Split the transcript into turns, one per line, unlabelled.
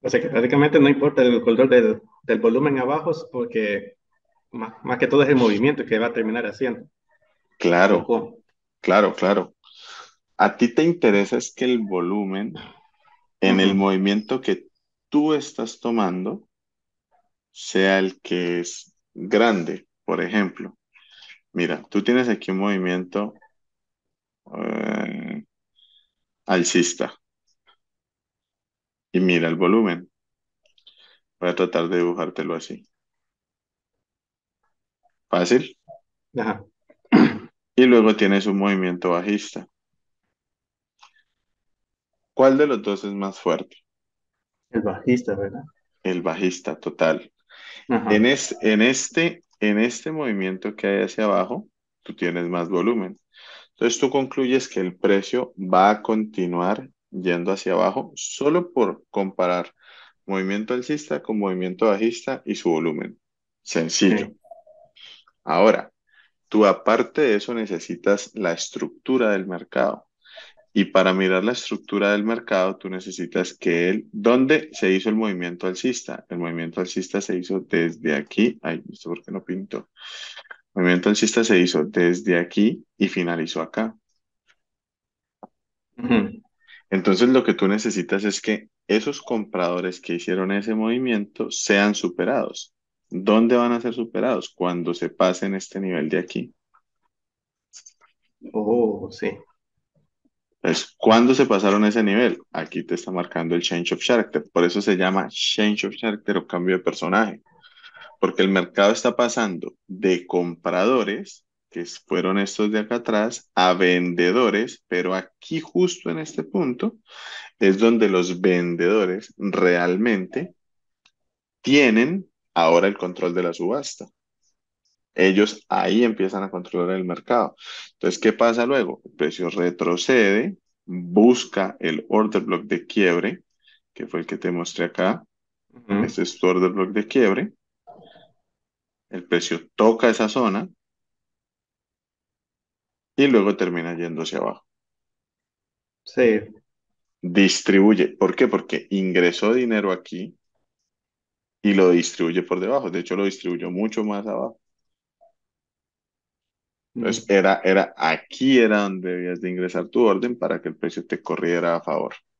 O sea que prácticamente no importa el color del volumen abajo, porque más que todo es el movimiento que va a terminar haciendo. ¿O
Claro,
cómo?
claro, claro. A ti te interesa es que el volumen en el
Ujú.
movimiento que tú estás tomando sea el que es grande. Por ejemplo, mira, tú tienes aquí un movimiento eh, alcista y mira el volumen. Voy a tratar de dibujártelo así. Fácil.
Ajá.
Y luego tienes un movimiento bajista. ¿Cuál de los dos es más fuerte?
El bajista, ¿verdad?
El bajista total.
Ajá.
En este movimiento que hay hacia abajo, tú tienes más volumen. Entonces tú concluyes que el precio va a continuar yendo hacia abajo solo por comparar movimiento alcista con movimiento bajista y su volumen. Sencillo.
Sí.
Ahora, tú aparte de eso necesitas la estructura del mercado. Y para mirar la estructura del mercado, tú necesitas que ¿dónde se hizo el movimiento alcista? El movimiento alcista se hizo desde aquí. Ay, no sé por qué no pinto. El movimiento alcista se hizo desde aquí y finalizó acá.
Ujú.
Entonces, lo que tú necesitas es que esos compradores que hicieron ese movimiento sean superados. ¿Dónde van a ser superados? Cuando se pasen este nivel de aquí.
Oh, sí.
Entonces, ¿cuándo se pasaron ese nivel? Aquí te está marcando el change of character. Por eso se llama change of character o cambio de personaje. Porque el mercado está pasando de compradores, que fueron estos de acá atrás, a vendedores, pero aquí justo en este punto es donde los vendedores realmente tienen ahora el control de la subasta. Ellos ahí empiezan a controlar el mercado. Entonces, ¿qué pasa luego? El precio retrocede, busca el order block de quiebre, que fue el que te mostré acá.
Ujú.
Este es tu order block de quiebre. El precio toca esa zona y luego termina yendo hacia abajo.
Sí.
Distribuye. ¿Por qué? Porque ingresó dinero aquí y lo distribuye por debajo. De hecho, lo distribuyó mucho más abajo. Entonces,
Mm.
aquí era donde debías de ingresar tu orden para que el precio te corriera a favor.